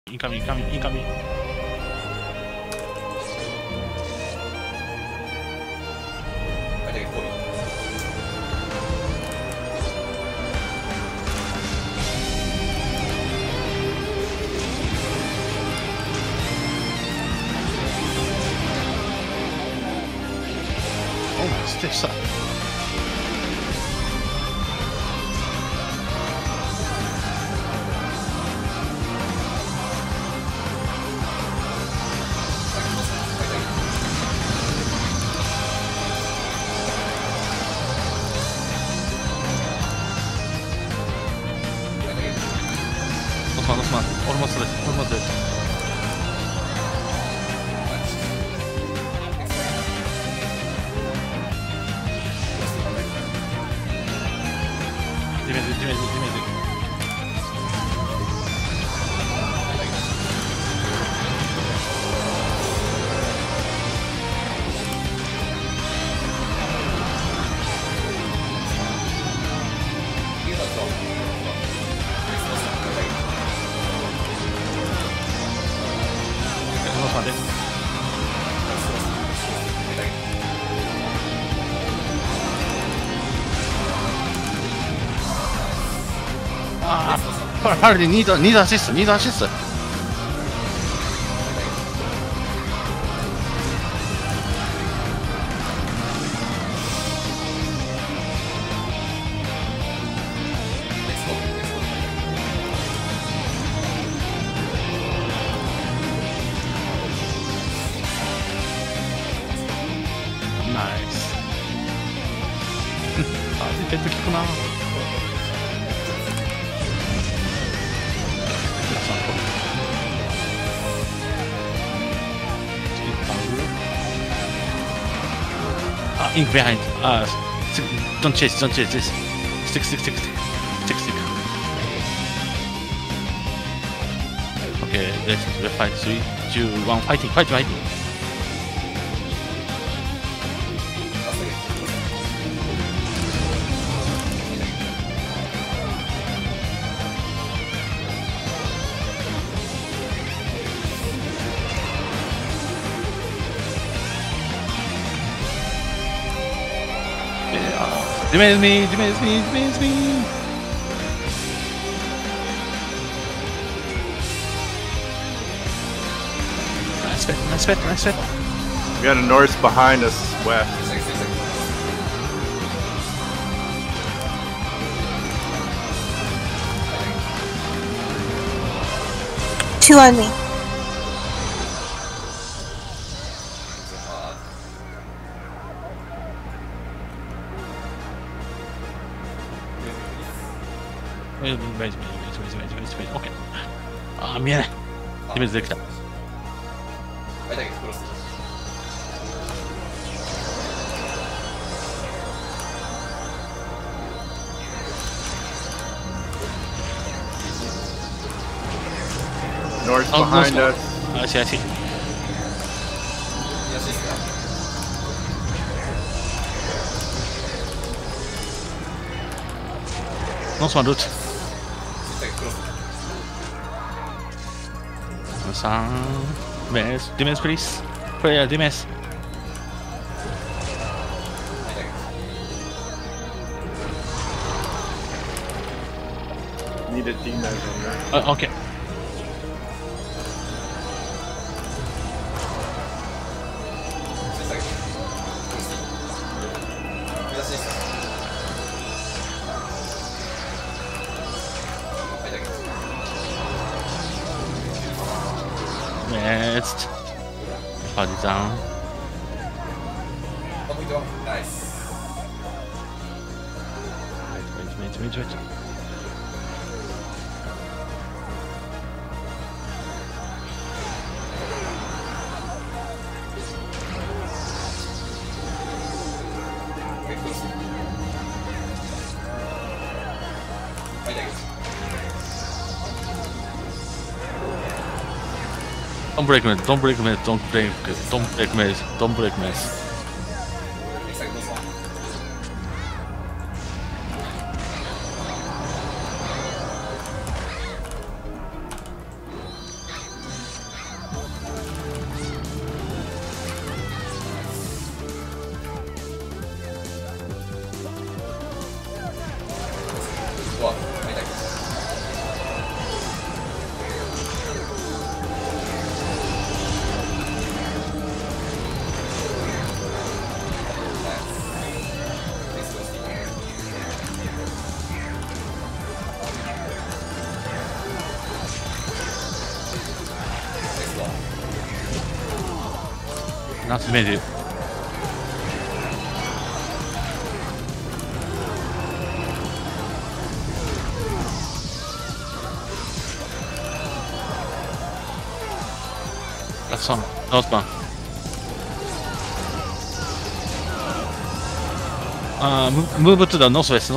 incoming, incoming, incoming. I take it 40. Oh, stiff shot. Almost dead, almost dead. Dimez. Hardy need assist. Nice. ペット効くな。Ink behind. Don't chase this. Stick. Okay, let's fight. 3, 2, 1, fighting. Dimez me. Nice fit. We got a Norse behind us, west. Two on me. Wait. Okay. 見えない。ディメズできた。 I take it close. Norse behind us. I see. Norse one root. Dimez, please. Player, Dimez. Need a Dimez on there. Okay. Next. Body down. Nice. Wait. Don't break me. Don't break me. 夏目で。That's on. Northbound. Move to the northwest.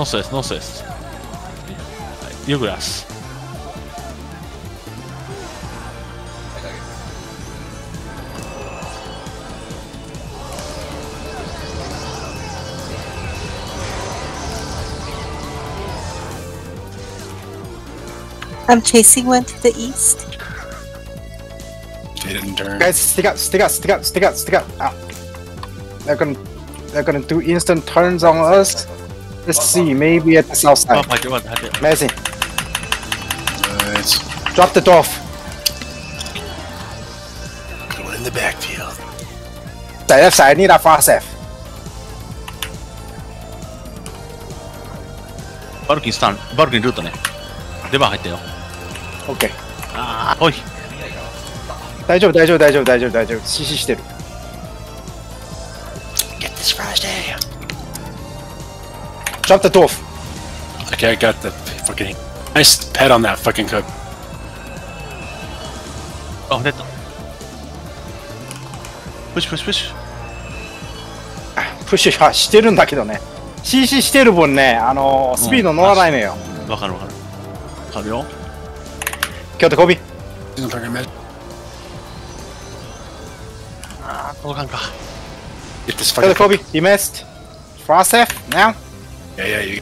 Your grass. はい、大丈 I'm chasing one to the east. They didn't turn. Guys, stick out. Ah. They're gonna do instant turns on us. Let's see, maybe at the south side. 待って待って待って。 Amazing. Nice. Drop the dwarf. Good one in the backfield. The left side, I need a fast F. バルキンスタン、バルキンルートね。出番入ったよ。 OK。 ああ、おい。 大丈夫。CC してる。 Get this Friday. Drop the dwarf. Okay, I got the fucking nice pet on that fucking cook. あ、出た。プッシュプッシュプッシュ。 プッシュしてるんだけどね。CC してる分ね、スピード乗らないのよ。 わかるわかる。わかるよ。 今日でコビ。 Isn't target med. ああ、届かんか。 Get this 今日で fucking. コビ。He missed. Fast F now. Yeah, you.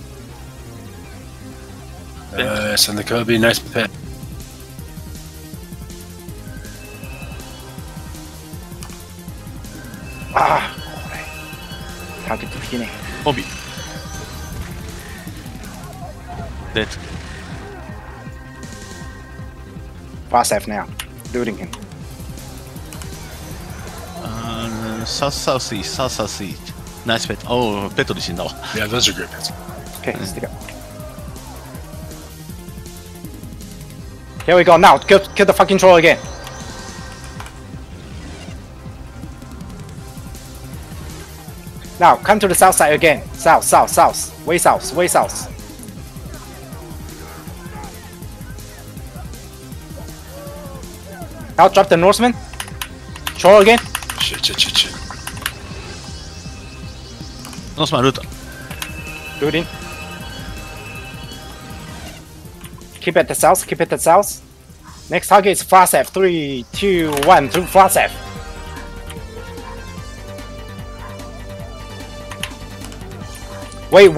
Send the Kobe, nice pet. ああ、これ。ターゲット的ね。 ボビー。デッ Fast F now. Looting him. サウスサウスイースト、サウスサウスイースト。ナイスペット。おお、ペットで死んだわ。 Yeah, those are great pets. Okay, stick up. Here we go now. Kill the fucking troll again. Now come to the south side again. South. Way south. Now drop the Norseman. Troll again. Shit. ノースマンルート。 Looting. Keep at the south. Next target is fast F. 3, 2, 1. Through fast F. Wait.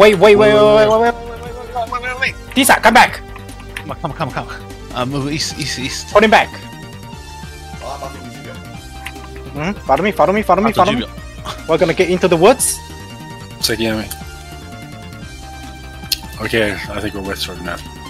Tisa, come back. Come. Move east. Put him back. 夫。あー、バック20秒。 Follow me. あと10秒。 We're gonna get into the woods. Looks like enemy. Okay, I think we're with sort of now.